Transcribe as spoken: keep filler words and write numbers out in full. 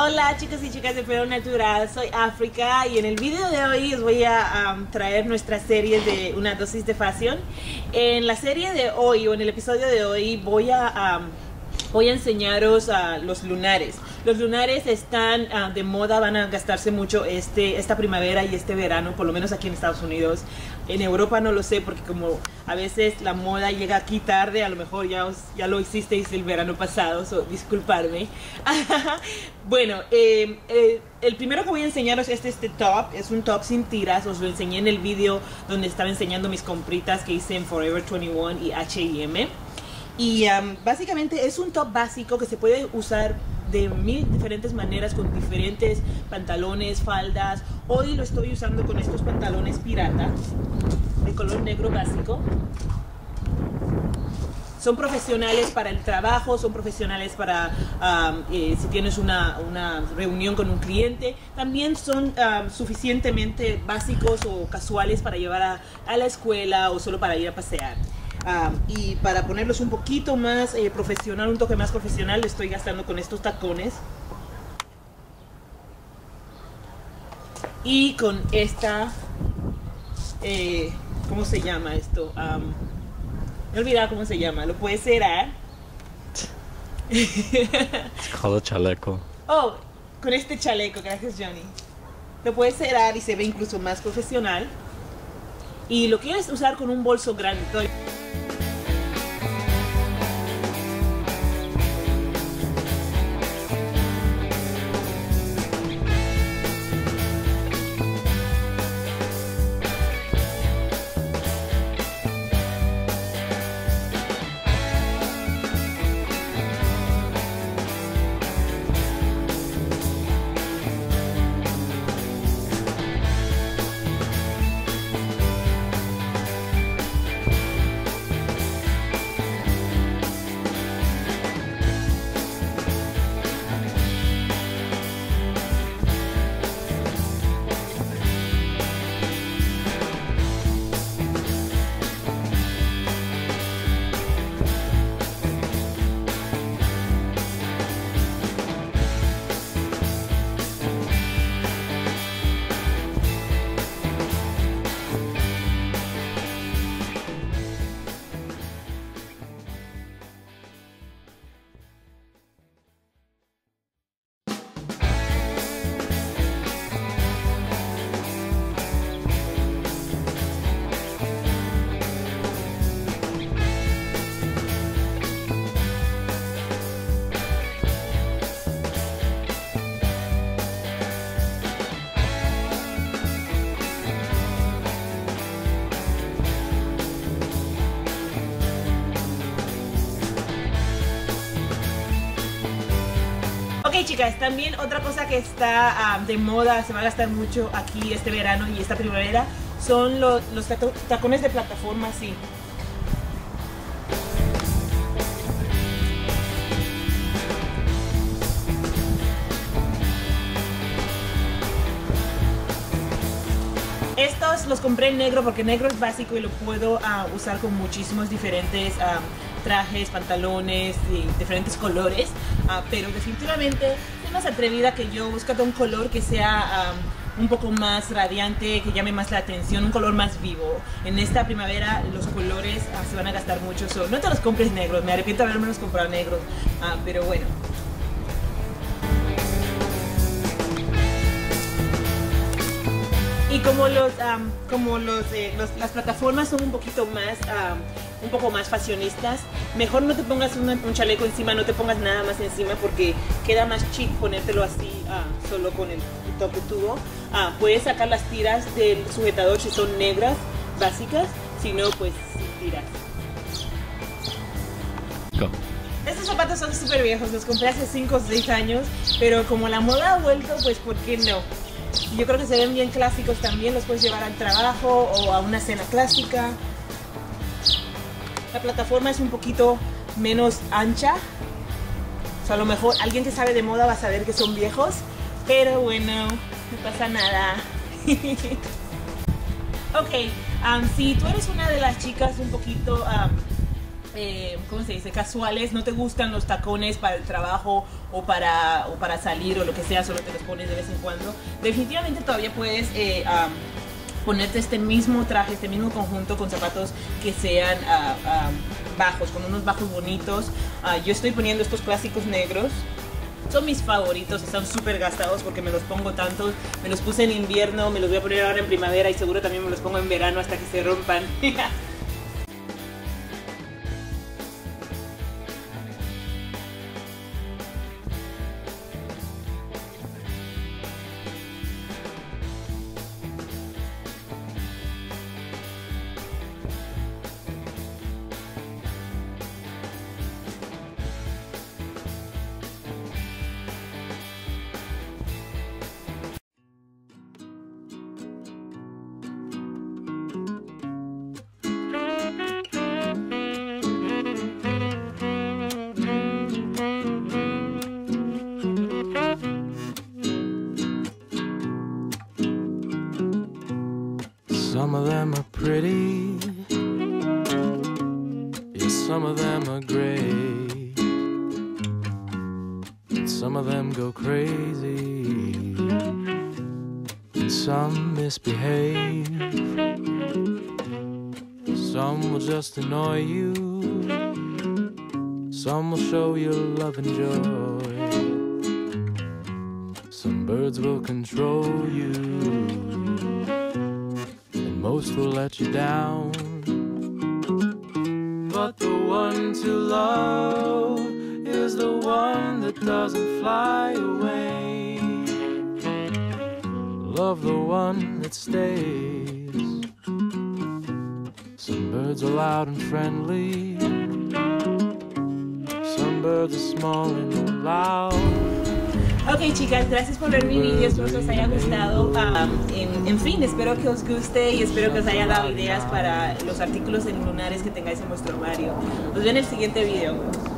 Hola chicos y chicas de Pelo Natural, soy África y en el video de hoy os voy a um, traer nuestra serie de Una Dosis de Fashion. En la serie de hoy o en el episodio de hoy voy a, um, voy a enseñaros uh, los lunares. Los lunares están uh, de moda, van a gastarse mucho este, esta primavera y este verano, por lo menos aquí en Estados Unidos. En Europa no lo sé porque como a veces la moda llega aquí tarde, a lo mejor ya, os, ya lo hicisteis el verano pasado, so, disculparme. Bueno, eh, eh, el primero que voy a enseñaros es este top, es un top sin tiras, os lo enseñé en el video donde estaba enseñando mis compritas que hice en Forever veintiuno y H y M. Y um, básicamente es un top básico que se puede usar de mil diferentes maneras con diferentes pantalones, faldas. Hoy lo estoy usando con estos pantalones pirata de color negro básico. Son profesionales para el trabajo, son profesionales para um, eh, si tienes una, una reunión con un cliente. También son um, suficientemente básicos o casuales para llevar a, a la escuela o solo para ir a pasear. Um, y para ponerlos un poquito más eh, profesional, un toque más profesional, le estoy gastando con estos tacones y con esta eh, ¿cómo se llama esto? Um, me he olvidado cómo se llama, lo puedes cerrar. It's called a chaleco. Oh, con este chaleco, gracias Johnny. Lo puedes cerrar y se ve incluso más profesional y lo quieres usar con un bolso grande. Ok chicas, también otra cosa que está um, de moda, se va a gastar mucho aquí este verano y esta primavera, son los, los tacones de plataforma así. Estos los compré en negro porque negro es básico y lo puedo uh, usar con muchísimos diferentes um, trajes, pantalones y diferentes colores, uh, pero definitivamente soy más atrevida que yo, buscando un color que sea um, un poco más radiante, que llame más la atención, un color más vivo. En esta primavera los colores uh, se van a gastar mucho, so, no te los compres negros, me arrepiento de haberme los comprado negros, uh, pero bueno. Y como los, um, como los, eh, los, las plataformas son un poquito más, um, un poco más fashionistas, mejor no te pongas una, un chaleco encima, no te pongas nada más encima porque queda más chic ponértelo así, uh, solo con el top de tubo. Uh, puedes sacar las tiras del sujetador si son negras, básicas, si no, pues sin tiras. Go. Estos zapatos son súper viejos, los compré hace cinco o seis años, pero como la moda ha vuelto, pues ¿por qué no? Yo creo que se ven bien clásicos también, los puedes llevar al trabajo o a una cena clásica. La plataforma es un poquito menos ancha, o sea, a lo mejor alguien que sabe de moda va a saber que son viejos, pero bueno, no pasa nada. Ok, um, si tú eres una de las chicas un poquito um, Eh, ¿cómo se dice? Casuales, no te gustan los tacones para el trabajo o para, o para salir o lo que sea, solo te los pones de vez en cuando, definitivamente todavía puedes eh, um, ponerte este mismo traje, este mismo conjunto con zapatos que sean uh, uh, bajos, con unos bajos bonitos. Uh, yo estoy poniendo estos clásicos negros. Son mis favoritos, están súper gastados porque me los pongo tanto, me los puse en invierno, me los voy a poner ahora en primavera y seguro también me los pongo en verano hasta que se rompan. Some of them are pretty, yeah, some of them are great, and some of them go crazy, and some misbehave, some will just annoy you, some will show you love and joy, some birds will control you, most will let you down, but the one to love is the one that doesn't fly away. Love the one that stays. Some birds are loud and friendly, some birds are small and loud. Ok, chicas, gracias por ver mi video, espero que os haya gustado. Um, en, en fin, espero que os guste y espero que os haya dado ideas para los artículos en lunares que tengáis en vuestro armario. Nos vemos en el siguiente video.